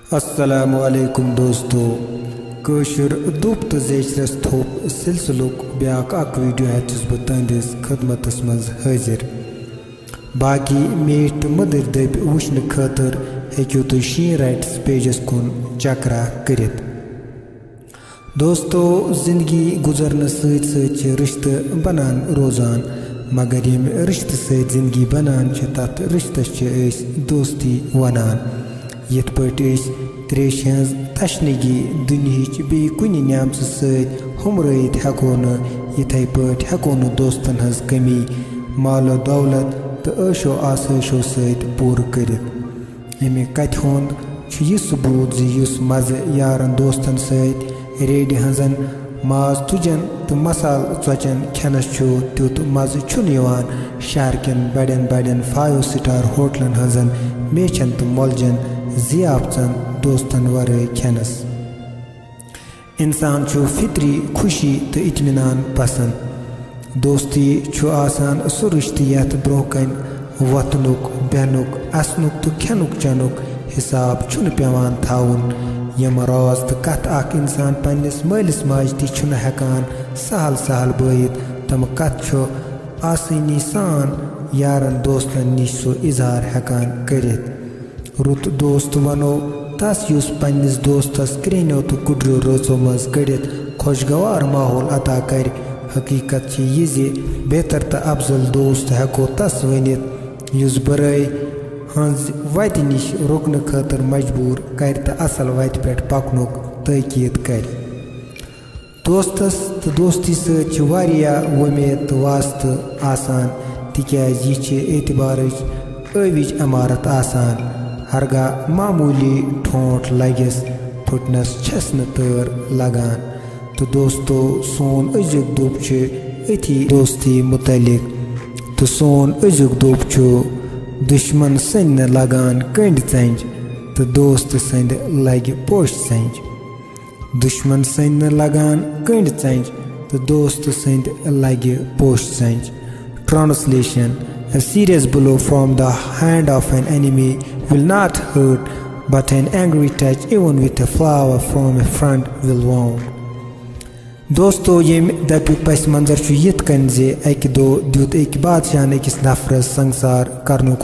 अस्सलामुअलैकुम दोस्तों कशर दुप तो जेचरस थोप सिलसिलुक ब्याक अक वीडियो हेचुस बह तुंदिस खदमतस मज हाजिर। बाकी मीठ मदर दब वुचन खतर हेक्यू तुम शीन राइट्स पेजस कुन चकरा करित। दोस्तों जिंदगी गुजरने सत रिश्ते बनान रोजान, मगर यम रिश्ते सत जिंदगी बनान तथ रिश्तस दोस्ती वनान। यथ पे त्रेश हज तशनगी दुनिया बे कुन न्यामत सत हमरत हेको नीथे पे हेको दोस्तन हज कमी मालो दौलत तो ऐशो आसैशो सत पूर कर। अमे कथ हुंद यह सबूत जुस मज़े यारन दोस्तन सत रेड हजन माज तुजन तो मसाल चौचन खेनस तुत मज़े शहर कन बड़न बड़न 5 स्टार होटलन हजन मेचन तो मोलजन जियाफचन दोस्तन वरे खेनस। इंसान फित्री खुशी तो इत्मीनान पसंद। दोस्ती आसान सह रिश्ते यथ ब्रोह कन वतनुक बेनुक असनुक तो खेनुक चनुक हिसाब पेवान थाउन। यम राज तो कथ अख इंसान पन्निस मालिस माज ती हेकान सहल सहल बयित तम कथ आसानी सान यारन दोस्तन निश सो इजहार हेकान करित। रुत दोस्त वनो तस युस पन्निस दोस्तस क्रेन्यो तो कुड्रियो रोजो मज गड़ित खुशगवार माहौल अता कर। हकीकत यह बेहतर तो अफजल दोस्त हेको तस वनित युस बरई हज वत निश रुकन खतर मजबूर कर तो असल वत पे पकनुक तकीद कर। दोस्तस तो दोस्ती सत उम्मीद तो वास्ते आसान तिक्याज यह एतबारच अविज अमारत आसान। हरगा मामूली ठोंठ लगस फुटनस छस न तर लगान। तो दोस्तों सोन अजुक दुप अथी दोस्ती मुतलिक। तो सोन अजुक दुप दुश्मन सन्न लगान कंड चंज तो दोस्त सद लग पोश चंज। दुश्मन सन्न लगान कंड चंज तो दोस्त सद लग पोश change. Translation: A serious blow from the hand of an enemy will not hurt, but an angry touch, even with a flower from a friend, will wound. दोस्तों यम दपिक पस मंजर यथ कन जे अक दो दुत अक बादशाह अकिस नफरस संसार करनुक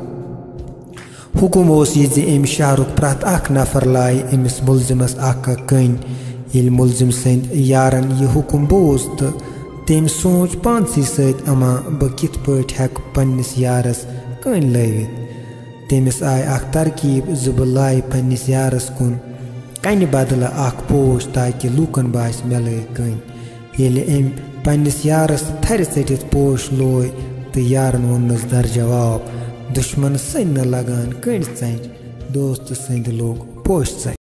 हुकुम ओस यह जे अम शहरुक प्रत अख नफर लाय अमिस मुलजिमस अख कन। ये मुलजिम सद यारन यह हुकुम बोज तो तम सोच पानसी सत अमा बह कित पट हेक पन्निस यारस कन लवित। तमिस आय अख तरकीब ज बह लाय पन्निस यारस कुन कन बदल अख पोश ताकि लूकन बास मे लग कन। येले अम पन्निस यारस थर चटित पोश लोय तो यारन वोनस दर जवाब दुश्मन सन लगान कंड चंज दोस्त सद लोग पोश चंज।